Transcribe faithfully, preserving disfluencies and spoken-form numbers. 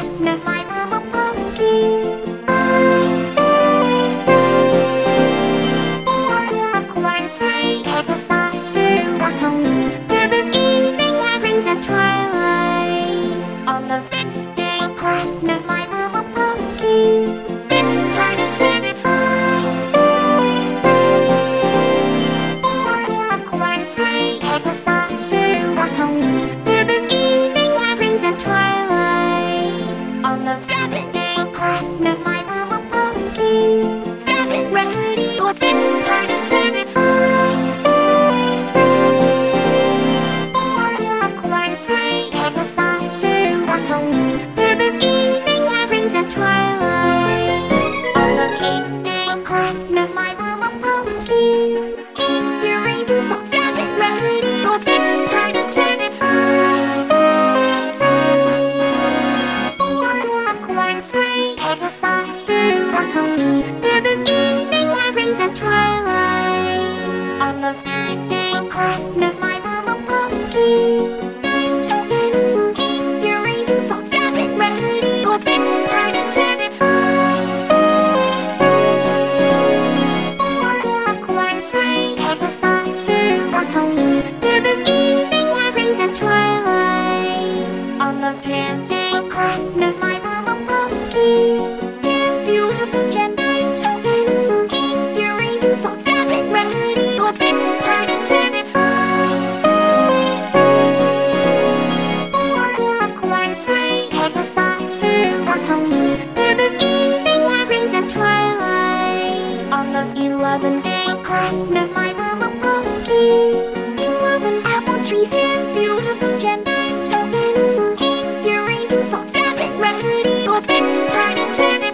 Christmas, my little party. Unicorns flying at the side through the ponies. In the evening that brings us twilight. On the sixth day of Christmas, my little party. Six party cannon high. Unicorns flying at the side through the ponies. In the evening that brings us twilight. On the seventh day of Christmas, my little party. Seven ready for six party cannon high. Unicorns flying at the side through the ponies. In the evening that brings us twilight. On the eighth day of Christmas, my little party. Eight during two box, seven ready for six party cannon high. Unicorns flying at the side through the ponies. In the evening that brings us twilight. On the third day of Christmas, my little party. During two box, seven ready for six party cannon high. Unicorns flying at the side through the ponies. In the evening that brings us twilight. On the tenth day of Christmas, my little party. Ten beautiful gems. During two box, seven ready for six party cannon high. Unicorns flying at the side through the ponies. In the evening that brings us twilight. On the eleventh day of Christmas, my little party. Eleven apple trees, ten beautiful gems. During two box, seven ready for six party cannon